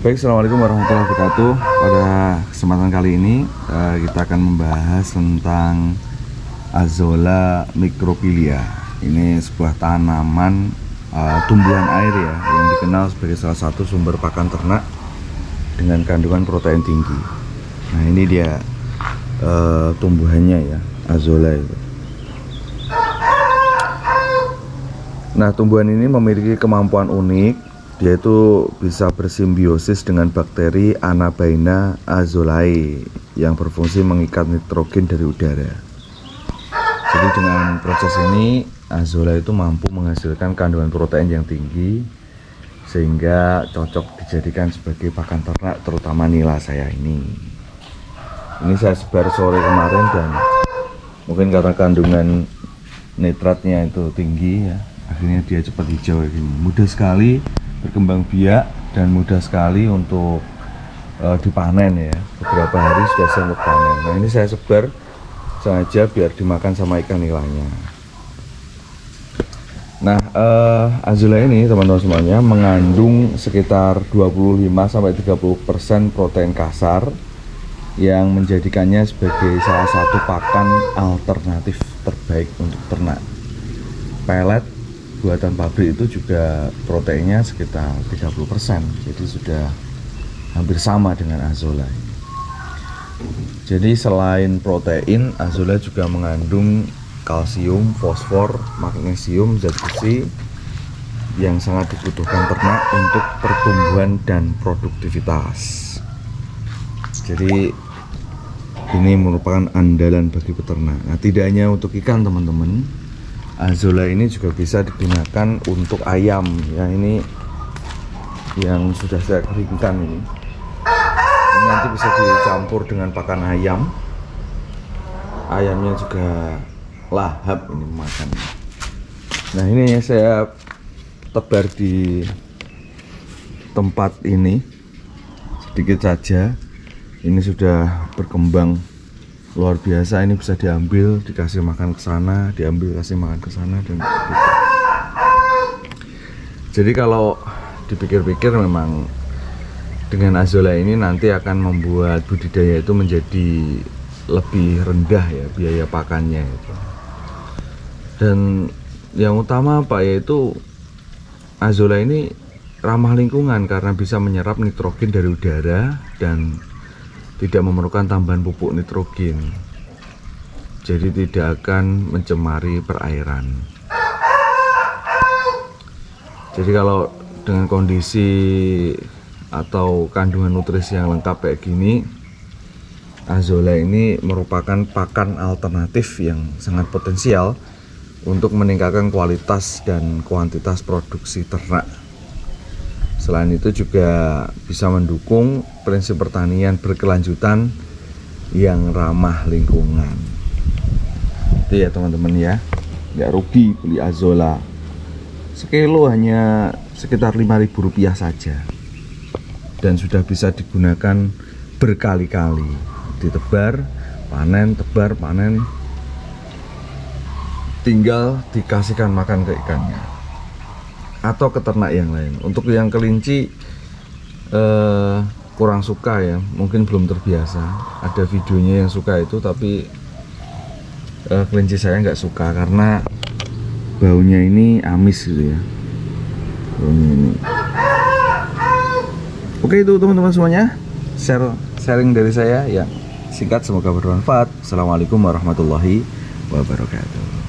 Baik, assalamualaikum warahmatullahi wabarakatuh. Pada kesempatan kali ini kita akan membahas tentang Azolla microphylla. Ini sebuah tanaman tumbuhan air ya, yang dikenal sebagai salah satu sumber pakan ternak dengan kandungan protein tinggi. Nah, ini dia tumbuhannya ya, Azolla itu. Nah, tumbuhan ini memiliki kemampuan unik, yaitu bisa bersimbiosis dengan bakteri Anabaena azolae yang berfungsi mengikat nitrogen dari udara. Jadi dengan proses ini Azolla itu mampu menghasilkan kandungan protein yang tinggi sehingga cocok dijadikan sebagai pakan ternak, terutama nila saya ini. Ini saya sebar sore kemarin dan mungkin karena kandungan nitratnya itu tinggi ya, akhirnya dia cepat hijau kayak gini. Mudah sekali berkembang biak dan mudah sekali untuk dipanen ya. Beberapa hari sudah siap untuk panen. Nah, ini saya sebar sengaja biar dimakan sama ikan nilainya. Nah, Azolla ini teman-teman semuanya mengandung sekitar 25-30% protein kasar yang menjadikannya sebagai salah satu pakan alternatif terbaik untuk ternak. Pelet buatan pabrik itu juga proteinnya sekitar 30%, jadi sudah hampir sama dengan Azolla. Jadi selain protein, Azolla juga mengandung kalsium, fosfor, magnesium, zat besi yang sangat dibutuhkan ternak untuk pertumbuhan dan produktivitas. Jadi ini merupakan andalan bagi peternak. Nah, tidak hanya untuk ikan teman-teman, Azolla ini juga bisa digunakan untuk ayam ya. Ini yang sudah saya keringkan ini nanti bisa dicampur dengan pakan ayam. Ayamnya juga lahap ini makan. Nah, ini saya tebar di tempat ini sedikit saja. Ini sudah berkembang luar biasa. Ini bisa diambil, dikasih makan ke sana, diambil, kasih makan ke sana, dan gitu. Jadi kalau dipikir-pikir memang dengan Azolla ini nanti akan membuat budidaya itu menjadi lebih rendah ya biaya pakannya itu. Dan yang utama apa, yaitu Azolla ini ramah lingkungan karena bisa menyerap nitrogen dari udara dan tidak memerlukan tambahan pupuk nitrogen, jadi tidak akan mencemari perairan. Jadi kalau dengan kondisi atau kandungan nutrisi yang lengkap kayak gini, Azolla ini merupakan pakan alternatif yang sangat potensial untuk meningkatkan kualitas dan kuantitas produksi ternak. Selain itu juga bisa mendukung prinsip pertanian berkelanjutan yang ramah lingkungan. Itu ya teman-teman ya, nggak rugi beli Azolla. Sekilo hanya sekitar Rp5.000 saja, dan sudah bisa digunakan berkali-kali. Ditebar, panen, tebar, panen, tinggal dikasihkan makan ke ikannya atau ke ternak yang lain. Untuk yang kelinci kurang suka ya, mungkin belum terbiasa. Ada videonya yang suka itu, tapi kelinci saya nggak suka karena baunya ini amis gitu ya, baunya ini. Oke, itu teman-teman semuanya, sharing dari saya ya, singkat, semoga bermanfaat. Assalamualaikum warahmatullahi wabarakatuh.